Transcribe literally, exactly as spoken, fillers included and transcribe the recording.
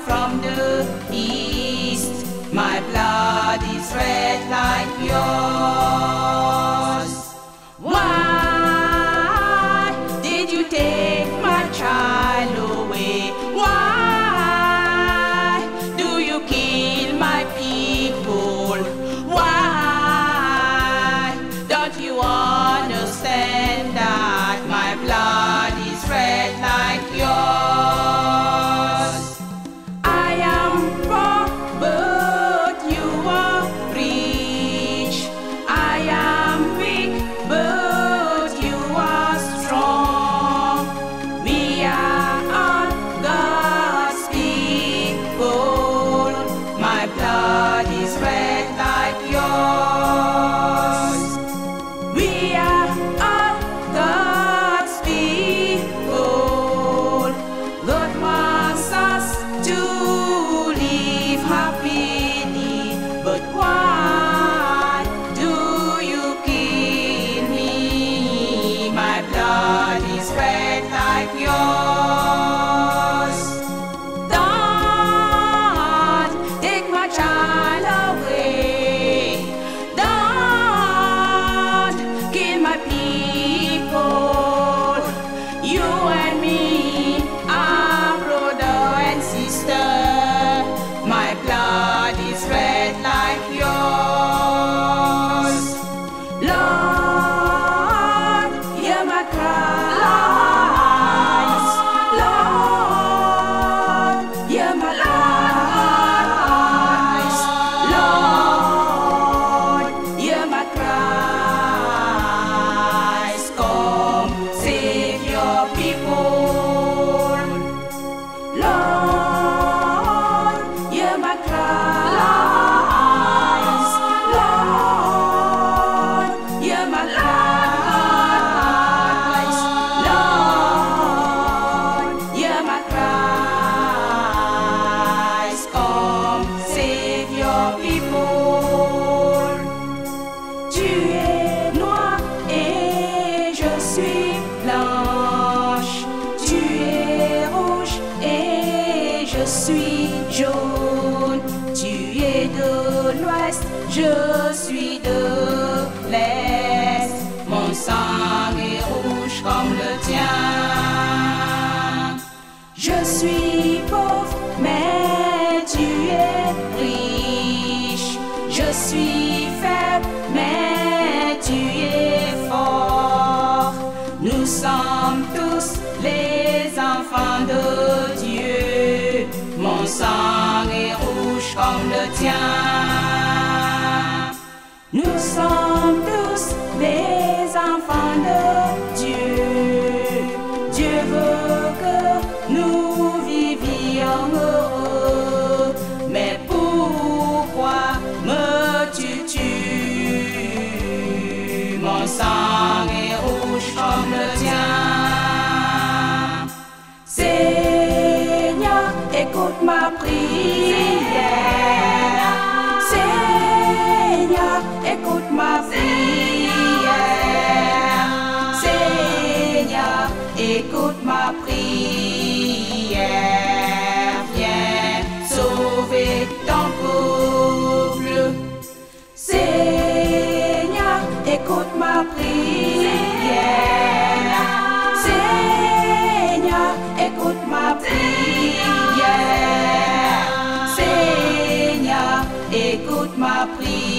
from the east. My blood is red like yours. Why did you take my child away? Why do you kill my people? Why don't you understand that my blood is red like yours? I am poor, but you are rich. I am weak, but you are strong. We are all God's people. My blood is red like yours. We are all God's people. God wants us to live happily, but why do you kill me? My blood is red like yours. Don't take my child away. Don't kill my people. You and me are brother and sister. My blood is red like yours. Lord, hear my cries. Lord, hear my cries. Lord, hear my cries. Come, save your people. Lord, hear my cries. Lord, hear my cries. Lord, hear my cries. Come, save your people. Tu es noir et je suis blanche. Tu es rouge et je suis jaune. Tu es de l'ouest, je suis de l'est. Mon sang est rouge comme le tien. Je suis pauvre, mais tu es riche. Je suis faible, mais tu es fort. Nous sommes tous les enfants de Dieu. Mon sang est rouge comme le tien. Nous sommes tous les enfants de Dieu. Dieu veut que nous vivions heureux. Mais pourquoi me tues-tu? Mon sang est rouge comme le tien. Seigneur, écoute ma prière. Seigneur, écoute ma prière. Seigneur, écoute ma prière. Viens sauver ton peuple. Seigneur, écoute ma prière. Seigneur, écoute ma prière. Seigneur, écoute ma prière.